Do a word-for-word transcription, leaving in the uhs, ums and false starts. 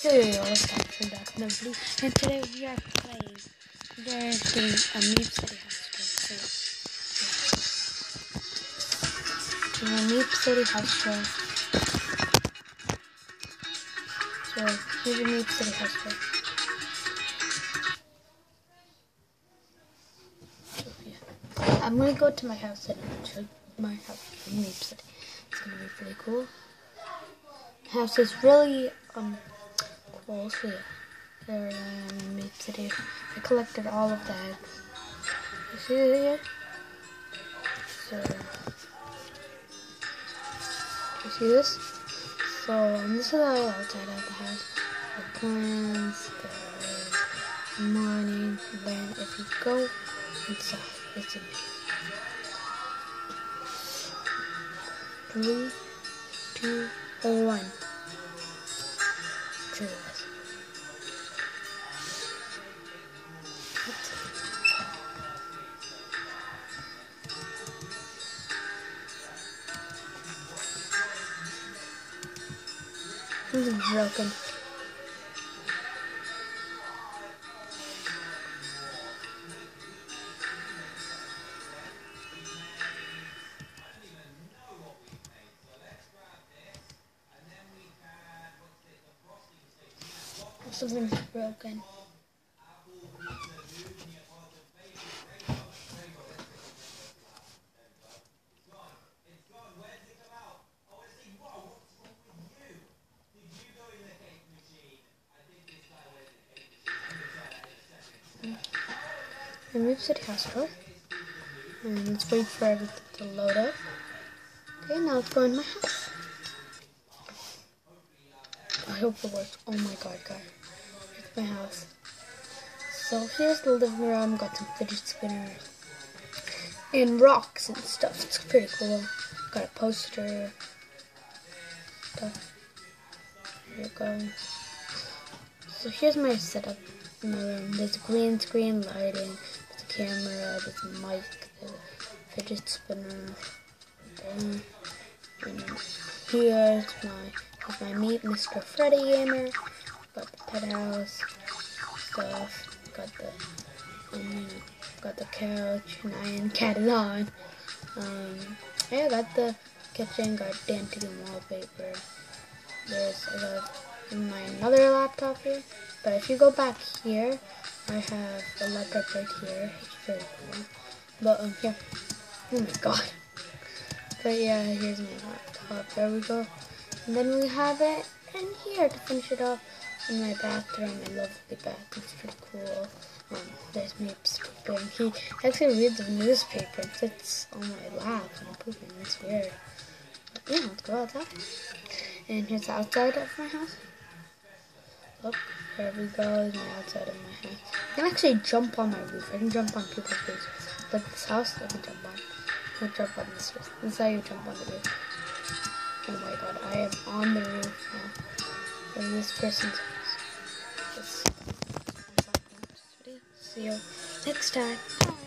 Yo yo yo, what's up? Welcome back to another video. And today we are playing. They're doing a Meep City house tour. So, yeah. Doing a Meep City house tour. So here's a Meep City house tour. So yeah. I'm gonna go to my house and show you my house in Meep City. It's gonna be pretty cool. The house is really um cool, so yeah. There I am in Meep City. I collected all of the eggs. You see it here? So, you see this? So, um, this is all outside of the house. The plants, the morning, then if you go inside, it's in three, two, one. True. This is broken. Something's broken. The Meep City house tour. And let's wait for everything to load up. Okay, now let's go in my house. I hope it works. Oh my god, guys. It's my house. So here's the living room. Got some fidget spinners. And rocks and stuff. It's pretty cool. Got a poster. Stuff. Here you go. So here's my setup in my room. There's a green screen lighting. There's a camera. There's a mic. There's a fidget spinner. And here's my here's my meet Mister Freddy Gamer. Got the pet house stuff. Got the um, got the couch. Nyan cat is on. Um, yeah, got the kitchen. Got dainty wallpaper. There's I got my another laptop here. But if you go back here, I have a laptop right here. It's very cool. But um, yeah. Oh my god. But yeah, here's my laptop. There we go. And then we have it in here to finish it off in my bathroom. My lovely bathroom. It's pretty cool. Um, there's Meep's pooping. He actually reads the newspaper and sits on my lap when I'm pooping. It's weird. But yeah, let's go outside. And here's the outside of my house. Look, there we go. Is my outside of my house. I can actually jump on my roof. I can jump on people's roofs. But this house, I can jump on. I can jump on this roof. This is how you jump on the roof. Oh my god, I am on the roof now. In this person's house. This. See you next time.